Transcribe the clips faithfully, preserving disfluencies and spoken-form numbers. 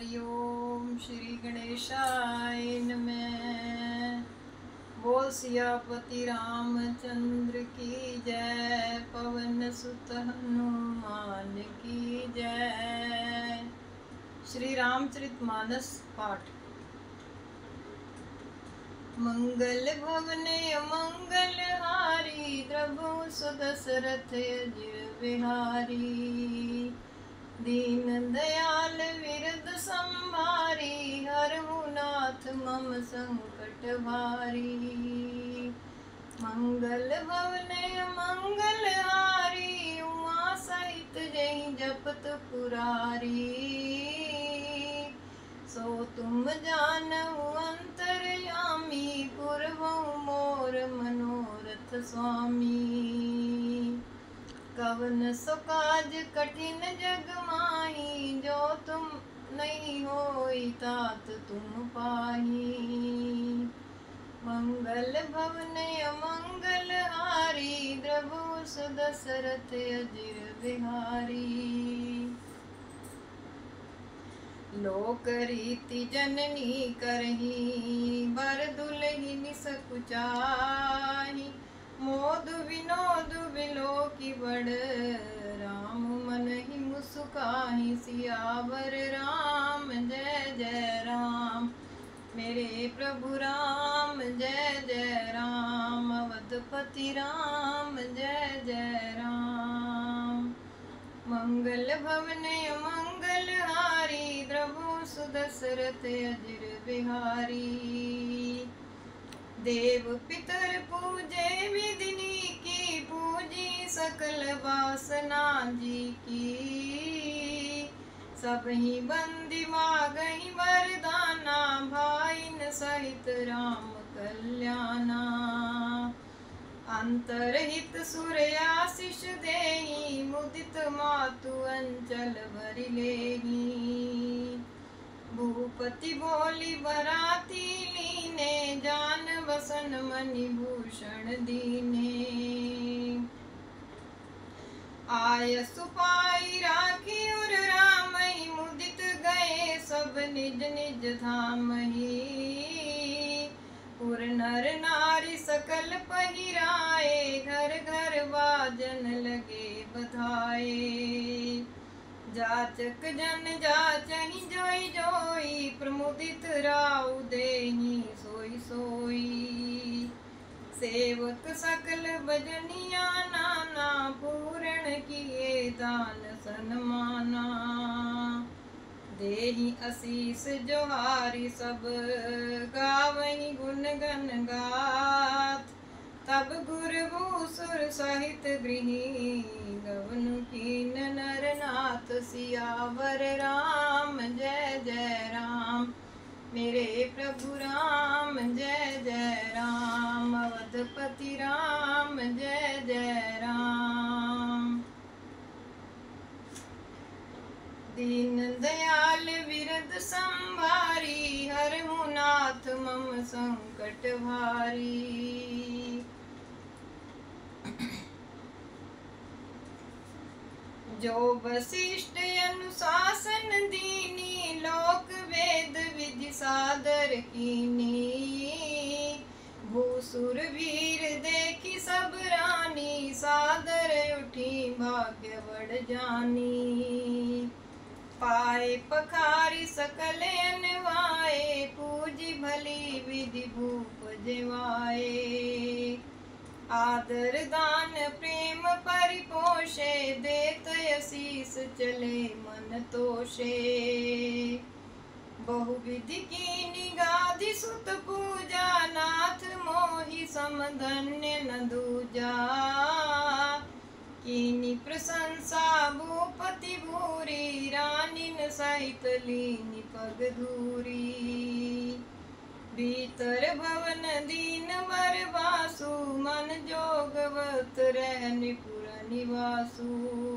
हरिओम। श्री गणेशाय नमः। बोल सियापति रामचंद्र की जय, पवन सुत हनुमान की जय। श्री रामचरितमानस पाठ। मंगल भवने मंगल हारी, प्रभु सुदशरथ अजिर बिहारी। दीन दयाल विरद संभारी, हरहु नाथ मम संकट भारी। मंगल भवने मंगल हारी, उमा सहित जहि जपत पुरारी। सो तुम जानहु अंतरयामी, पुरहु मोर मनोरथ स्वामी। कवन सो काज कठिन जग माही, जो तुम नहीं होई तात तुम पाही। मंगल भवने मंगल हारी, प्रभु सुदशरथ अजिर बिहारी। लोक रीति जननी करही, बर दुलहिन सकुचाही। मोद विनोद बिलो की बड़, राम मन ही मुस्काही। सियावर राम जय जय राम, मेरे प्रभु राम जय जय राम। अवधपति राम जय जय राम। मंगल भवने मंगल हारी, प्रभु सुदशरथ अजिर बिहारी। देव पितर पूजे विधिनी की, पूजी सकल वासना जी की। सबहि बंदी मागहि वरदाना, भाईन सहित राम कल्याणा। अंतरहित सुर आशीष देहि, मुदित मातु अंचल भरि लेहि। भूपति बोली बराती लीने, जान बसन मणि भूषण दीने। आय सुपाई राखी उर रामहि, मुदित गए सब निज निज धामहि। उर नर नारी सकल पहिराए, घर घर बाजन लगे बधाए। जाचक जन जाचहि जोई जोई, प्रमुदित राउ देहि सोई सोई। सेवक सकल भजनिया नाना, पूर्ण किए दान सन्माना। देहि आशीष जोहारी सब, गावहि गुण गण गाथ। तब गुर भूसुर सहित गृही, गवनु कीन नर नाथ। सियावर राम जय जय राम, मेरे प्रभु राम जय जय राम। अवधपति राम जय जय राम। दीन दयाल विरद संभारी, हरहु नाथ मम संकट भारी। जो वशिष्ठ अनुशासन दीनी, लोक वेद विधि सादर कीनी। भूसुर वीर देखी सब रानी, सादर उठी भाग्य बढ़ जानी। पाए पखारी सकल अनवाए, पूजी भली विधि भूप जेवाए। आदर दान प्रेम परिपोषे, देत आशीष चले मन तोषे। बहुविधि की निगाधि सुत पूजा, नाथ मोहि समधन्य न दूजा। कीनी प्रशंसा भूपति भूरी, रानिन सहित लीनि पग धूरी। भीतर भवन दीन वर बासु, मन जोगवत रहनि पुर निवासु।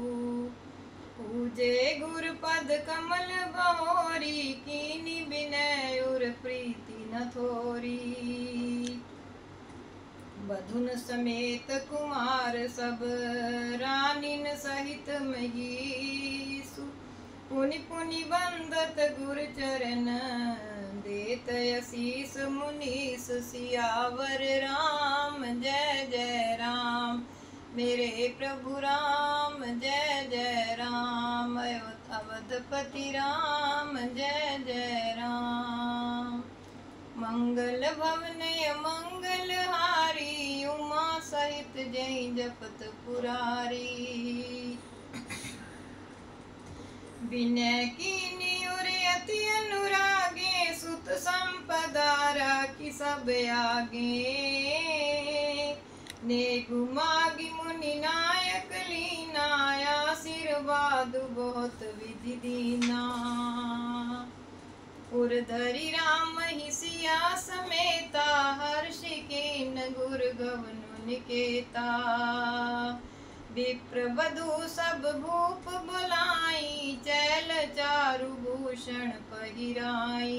पूजे गुर पद कमल बहोरी, कीनी विनय उर प्रीति न थोरी। बधुन समेत कुमार सब, रानिन सहित महीसु। पुनि पुनि बंदत गुर चरण, देत आशीष मुनीस सियावर राम। जय जय राम मेरे प्रभु राम, जय जय राम अवधपति राम, जय जय राम। मंगल भवन मंगल हारी, उमा सहित जय जपत पुरारी। विनय कीनी उर अति अनुरागे, सुत संपदा राखी सब आगे। नेगु मागी मुनि नायक लीना, आशीर्वाद बहुत विधि दीना। उर्धरि राम ही सिया समेता, हर्षि कीन गुर गवनु निकेता। विप्र वधु सब भूप बुलाई, चैल चारु भूषण पहिराई।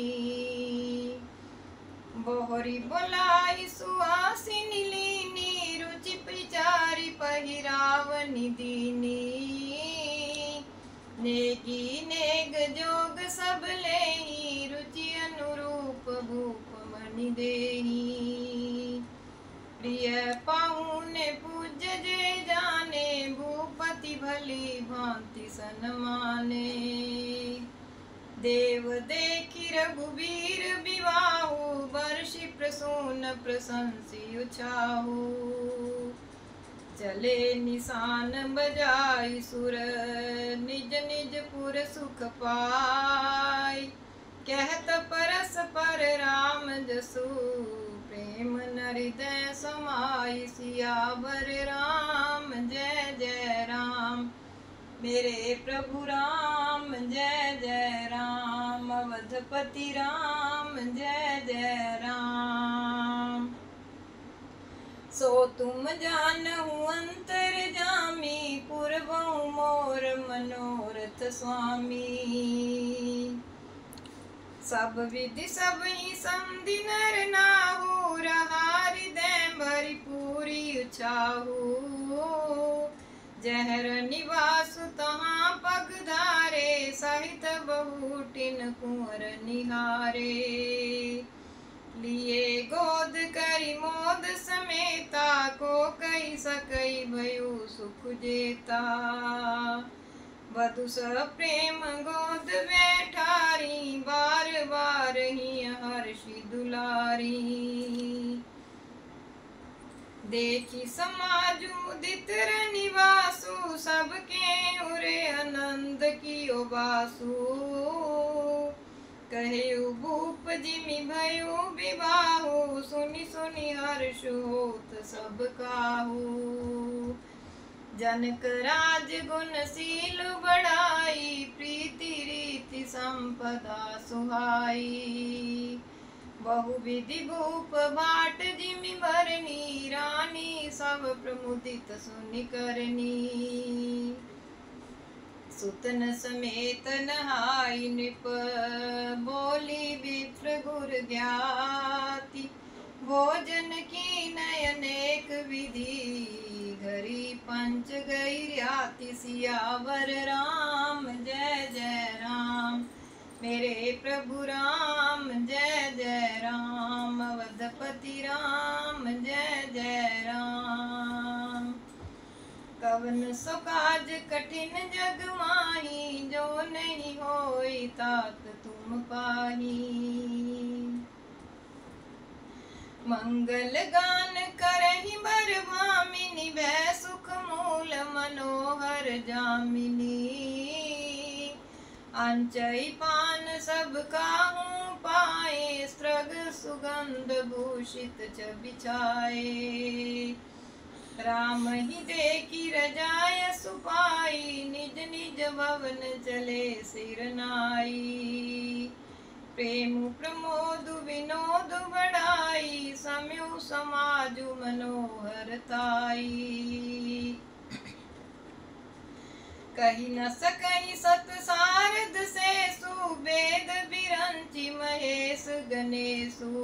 बोहरी बुलाई सुहासिनी लीनी, रुचि विचारी पहिरावनि दीनी। नेगी नेग जोग सब लेही, रुचि अनुरूप भूप मणि देही। प्रिय पाहुने पूज्य जे जाने, भूपति भली भांति सन्माने। देव देखि रघुवीर विवाहु, वर्षि प्रसून प्रशंसी उछाहु। चले निशान बजाई सुर, निज निज पुर सुख पाई। कहत परस पर राम जसु, प्रेम न हृदय समाई। सियावर राम जय जय राम मेरे प्रभु राम, जय जय राम अवधपति राम, जय जय राम। सो तुम जानहु अंतर जामी, पूर्वहु मोर मनोरथ स्वामी। सब विधि सब ही समधि नर नाहु, रहा हृदय भरी पूरी उछाहु। जहर निवासु तहाँ पग धारे, सहित बहुटिन कुंवर निहारे। लिए गोद करी मोद समेता, को कही सकई भयु सुख जेता। वधु स प्रेम गोद बैठारी, बार बार ही हर्षि दुलारी। देखी समाज मुदित निवासु, सबके उरे आनंद कियो बासु। कहे भूप जिमि भयो विवाहु, सुनि सुनि हर्ष होत सब काहू। जनक राज गुणशील बढ़ाई, प्रीति रीति संपदा सुहाई। बहु विधि भूप भाट जिमि भरनी, रानी सब प्रमुदित सुनि करनी। सुतन समेत नहाई नृप, बोली विप्र गुर ज्ञाति। भोजन की अनेक विधि, घरी पंच गई र्याति। सियावर राम जय जय राम मेरे प्रभु राम, जय जय राम अवधपति राम, जय जय राम। कवन सो काज कठिन जग माही, जो नहीं होई तात तुम पाही। मंगल गान करहि बर भामिनी, भय सुख मूल मनोहर जामिनी। अंचई पान सब काहू पाए, स्त्रग सुगंध भूषित च बिछाए। राम ही देखी रजाय सुपाई, निज निज भवन चले सिर नाई। प्रेम प्रमोद विनोद बढ़ाई, सम्यु समाजु मनोहरताई। कही न सकई सत सारद सेसु, वेद बिरंचि महेश गणेशु।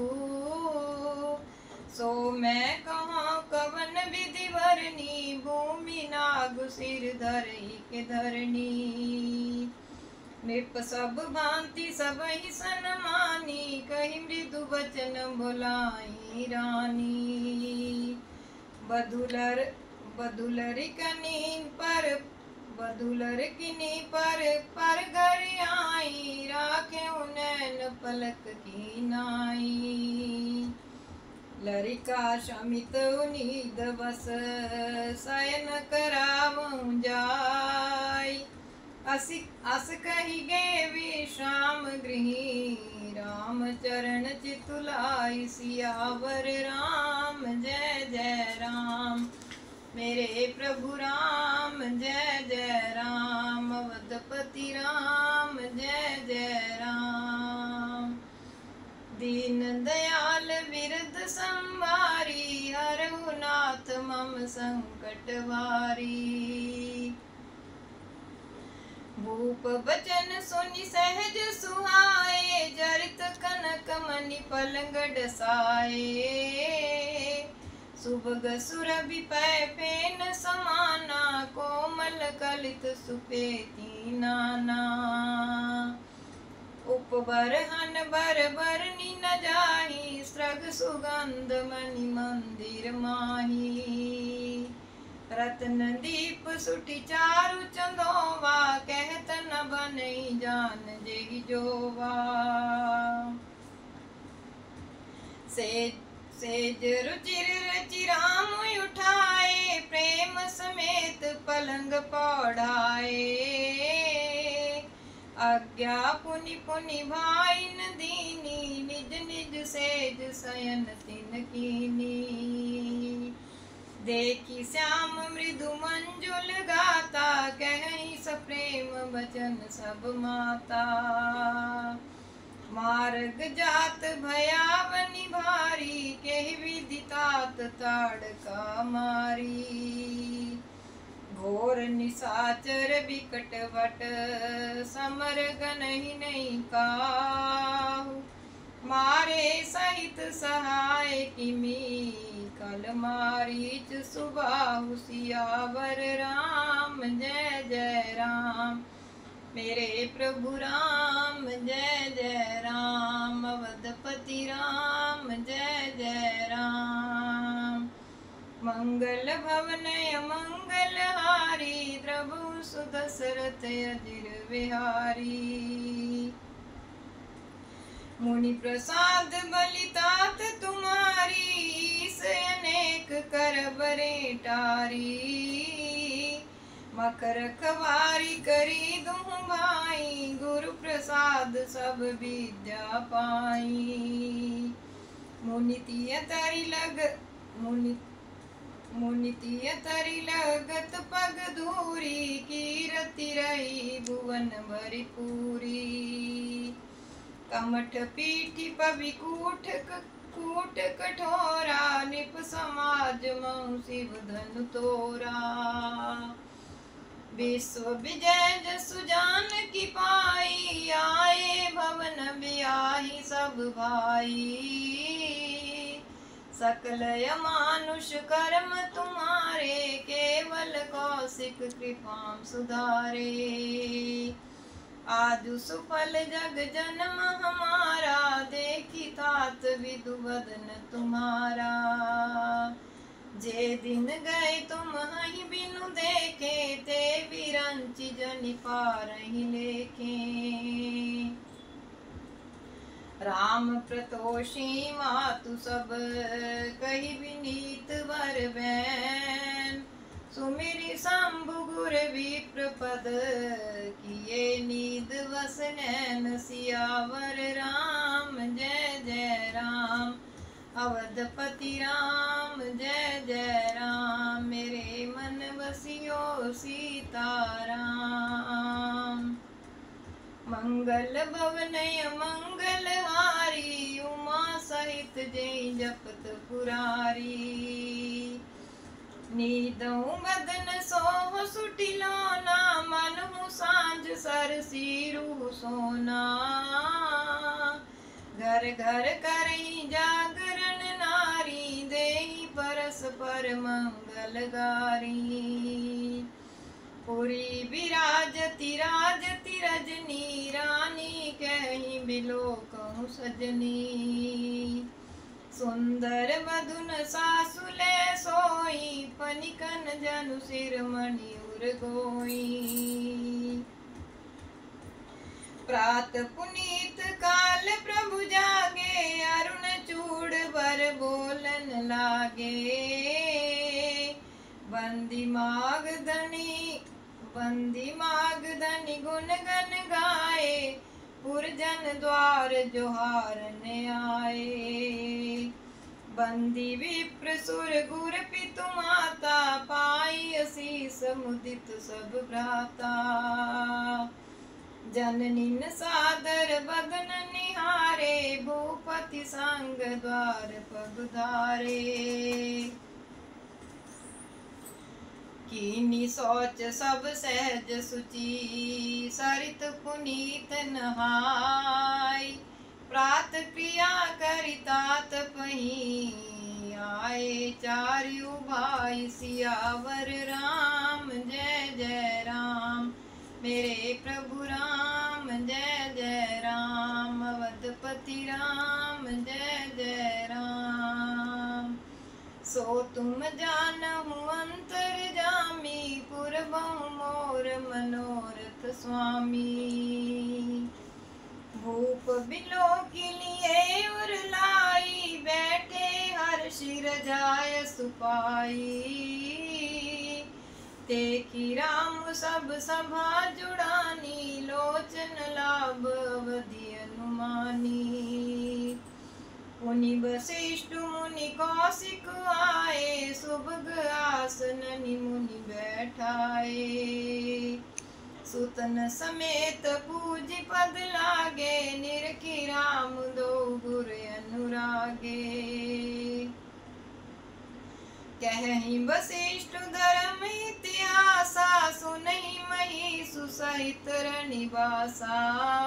सो मैं कहाँ कवन विधि भरनी, भूमि नागु सिर धरई के धरनी। नृप सब भांति सब ही सन्मानी, कही मृदु वचन बोलाई रानी। बदुलर बदुलर कनी पर बदुलर किनी पर पर घर आई, राखे नैन पलक की नाई। लरिका शमित उनीद बस, शयन करावं जाय। अस अस कही गे विश्राम गृही, राम चरण चितुलाई। सियावर राम जय जय राम, मेरे प्रभु राम जय जय राम। अवधपति राम जय जय राम। दीन दयाल विरद संवारी, हरहु नाथ मम संकट वारी। भूप बचन सुनि सहज सुहाए, जरित कनक मणि पलंगड़ साए। सुभग सुरभि पै फेन समाना, कोमल कलित सुपेती नाना। उपवर हन बर बरनी न जाही, स्रग सुगंध मणि मंदिर माही। रत्न दीप सुठी चारु चंदोवा, कहत न बनई जान जेहि जोवा। सेज सेज रुचिर रचि राम उठाए, प्रेम समेत पलंग पौढ़ाए। आज्ञा पुनि पुनि भाइन दीनी, निज निज सेज शयन तिन कीनी। देखी श्याम मृदु मंजुल गाता, कहीं सप्रेम बचन सब माता। मार्ग जात भयावनि भारी, केहि विदितात ताड़का मारी। घोर निशाचर बिकट वट, समर गनहि नहीं काहू। मारे सहित सहाय किमी, कल मारीच सुबाहु। सियावर राम जय जय राम, मेरे प्रभु राम जय जय राम। अवधपति राम जय जय राम। मंगल भवन मंगल हारी, द्रवहु सुदशरथ अजिर विहारी। मुनि प्रसाद बलितात तुम्हारी, ईस अनेक कर बरे टारी। मकर खवारी करी दुहु भाई, गुरु प्रसाद सब विद्या पाई। मुनि तिय तरि लग मुनि मुनि तिय तरि लगत पग धूरी, कीरति रही भुवन भरी पूरी। कमठ पीठी पवि कूठ कूट कठोरा, निप समाज मऊ शिव धनु तोरा। विश्व विजय जसु जान की पाई, आए भवन ब्याही सब भाई। सकल अमानुष कर्म तुम्हारे, केवल कौशिक कृपाम सुधारे। आजु सुफल जग जन्म हमारा, देखी तात विदु बदन तुम्हारा। जे दिन गए तुम हहि बिनु देखे, ते विरंचि जनि पारहि लेखे। राम प्रतोषी मातु सब, कही विनीत वर बैन। सुमिरि शंभु गुर विप्र पद, किए नीद वस नैन। सियावर राम जय जय राम, अवधपति राम जय जय राम। मेरे मन बसियो सीताराम। मंगल भवन मंगल हारी, उमा सहित जय जपत पुरारी। नीदऊ बदन सोह सुटिलोना, मनहु सांझ सरसी रूह सोना। घर घर करई जागरण नारी, देहि परस्पर मंगल गारी। पुरी विराजति राजति रजनी रानी कहीं बिलो कहूँ सजनी। सुंदर बधुन सासुले सोई पनिकन जनु सिर मणि उर गोई। प्रात पुनीत काल प्रभु जागे अरुण चूड़ बर बोलन लागे। बंदी मागधनी बंदी मागधनी गुण गन गाए पुरजन द्वार जोहारन आए। बंदी विप्र सुर गुर पितु माता पाई असीस मुदित सब भ्राता। जननीन सादर बदन निहारे भूपति संग द्वार पगधारे। कीनी सोच सब सहज सुचि सरित पुनीत नहाय। प्रात क्रिया करितात पही आए चारु भाई सियावर राम जय जय राम। मेरे प्रभु राम जय जय राम। अवधपति राम जय जय राम। सो तुम जानहु अंतर्जामी पुरबहु मोर मनोरथ स्वामी। भूप बिलो के लिए उरलाई बैठे हर शिर जाय सुपाई। देखी राम सब सभा जुड़ानी लोचन लाभ अवधि अनुमानी। मुनि वशिष्ठ मुनि कौशिक आए सुभग आसननि मुनि बैठाए। सुतन समेत पूज पद लागे निरखी राम दो गुर अनुरागे। कहि वशिष्ठ धर्म इतिहासा सुनहि मही सुसहित रनिवासा।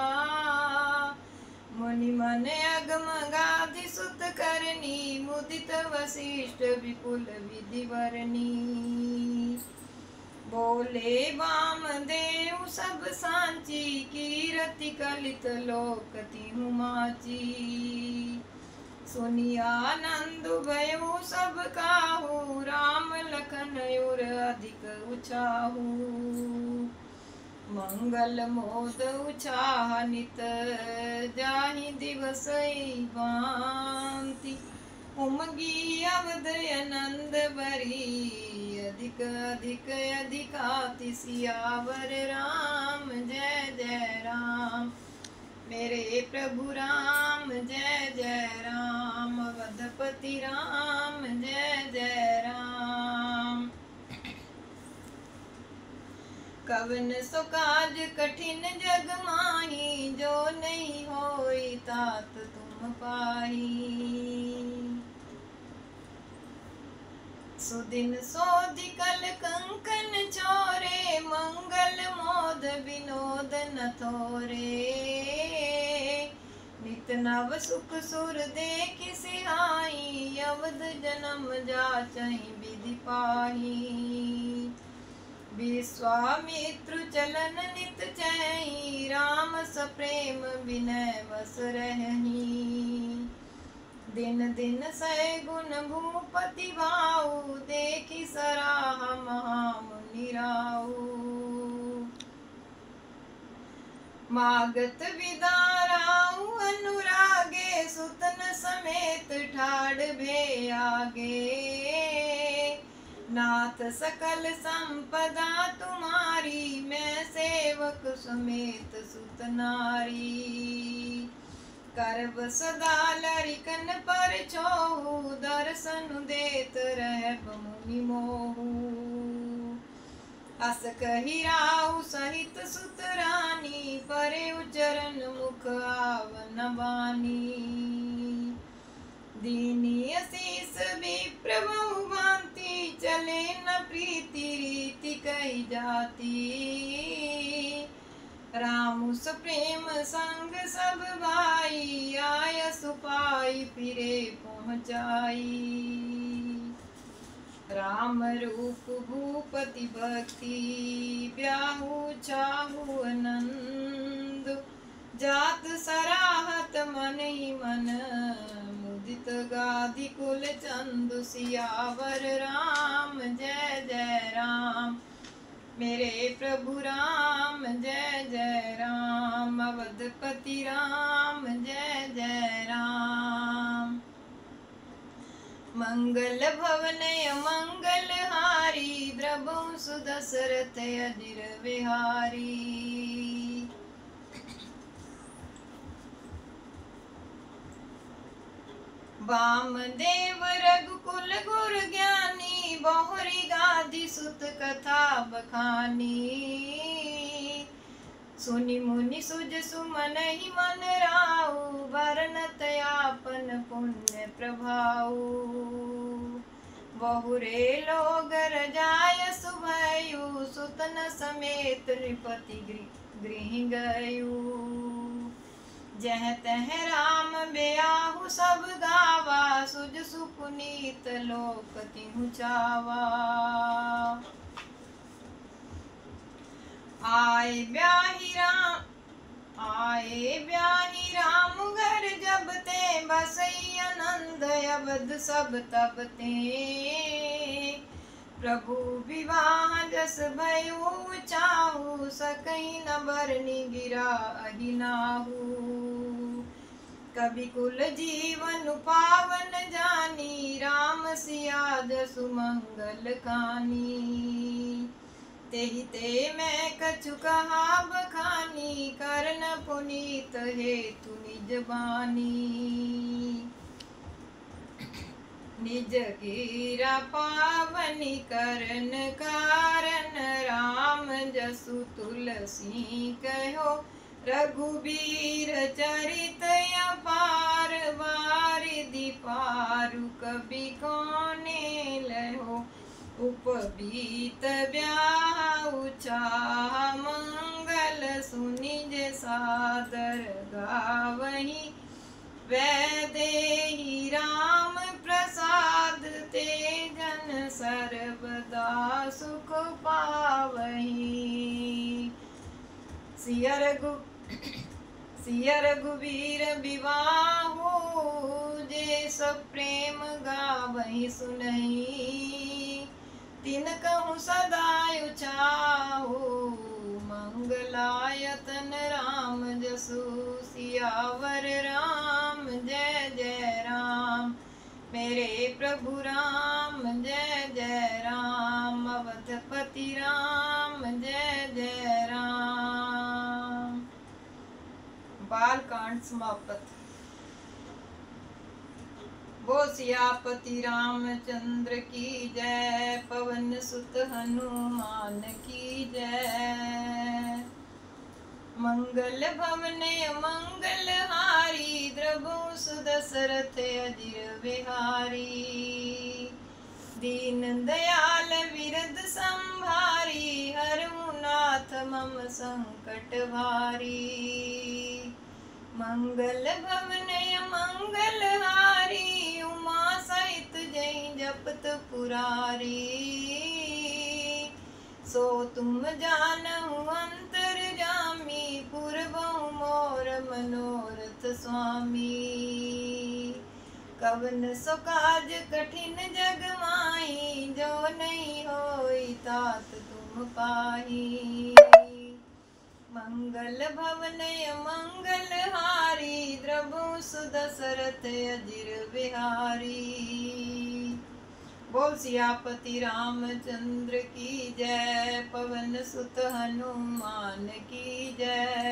मुनि मन अगम गाधि सुत करनी मुदित वशिष्ठ विपुल विधि वरनी। बोले वामदेव सब सांची कीरति कलित लोक तिहु माची। सुनि आनंद भयो सब काहू राम लखन उर अधिक उचाहू। मंगल मोद उछाह नित जाहि दिवस भांति। उमगी अवध आनंद बरी अधिक अधिक अधिकाति सियावर राम जय जय राम। मेरे प्रभु राम जय जय राम। अवधपति राम जय जय राम। कवन सो काज कठिन जग माही जो नहीं होई तात तुम पाही। सुदिन सोधि कल कंकन चोरे मंगल मोद विनोद न थोरे। नित नव सुख सुर देखि सिहाई अवध जन्म जाचहि विधि पाही। विश्वामित्र चलन नित चहि राम सप्रेम विनय बस रहहि। दिन दिन सै गुण भूपति भाऊ देखि सराह महामुनि राऊ। मागत विदाराऊ अनुरागे सुतन समेत ठाड़ भे आगे। नाथ सकल संपदा तुम्हारी मैं सेवक समेत सुत नारी। करब सदा लरिकन पर छोहू दर्शन देत रहब मुनि मोहू। अस कहि राहु सहित सुत रानी परे उचरन मुख आवन बानी। दीनी असीस विप्र बहु भांति चले न प्रीति रीति कही जाती। राम सुप्रेम संग सब भाई आय सुपाई फिरे पहुँचाई। राम रूप भूपति भक्ति ब्याहु चाहु आनंद जात सराहत मन ही मन मुदित गादि कुल चंद सियावर राम जय जय राम मेरे प्रभु राम जय जय राम अवधपति राम जय जय राम मंगल भवन मंगल हारी द्रभु सुदशरथ अजिर विहारी वामदेव रघुकुल गुर ज्ञानी बहुरी गादि सुत कथा बखानी सुनि मुनि सुज सुमन ही मन राउ बरनत आपन पुण्य प्रभाऊ बहुरे लोग रजाय सुभयु सुतन समेत नृपति गृह गयु जह तह राम ब्याहु सब गावा सुज सुपुनीत लोक तिहु चावा आए ब्याही राम आए ब्याही राम घर जब ते बसई आनंद अवध सब तब ते प्रभु विवाह जस भयु चाहु सकई न बरनी गिरा अहिनाहु कवि कुल जीवन पावन जानी राम सिया जसु मंगल कानी तेहि ते मैं कछु कहा बखानी करन पुनीत हेतु निज बानी निज गिरा पावनी करन कारण राम जसु तुलसी कहो रघुबीर चरित अपार वारिधि पारु कवि कोने लहो उपबीत ब्याहु चाह मंगल सुनिज सादर गावही वैदेही राम प्रसाद ते जन सर्वदा सुख पावही सिया रघु सिया रघुवीर विवाहु जे सब प्रेम गावही सुनही तिन कहूँ सदायु चाहु मंगलायतन राम जसु सियावर राम जय जय राम मेरे प्रभु राम जय जय राम अवधपति राम जय जय राम। बालकांड समाप्त। बो सियापति रामचंद्र की जय पवन सुत हनुमान की जय मंगल भवन मंगल हारी द्रभु सुदशरथ अजिर विहारी दीन दयाल विरद संभारी हरहु नाथ मम संकट भारी मंगल भवन मंगल हारी उमा सहित जय जपत पुरारी सो तुम जानहु अंतर जामी पुरबहु मोर मनोरथ स्वामी कवन सो काज कठिन जग माही जो नहीं होई तात तुम पाही मंगल भवन मंगल हारी द्रभु सुदशरथ अजिर बिहारी बोल सियापति रामचंद्र की जय पवन सुत हनुमान की जय।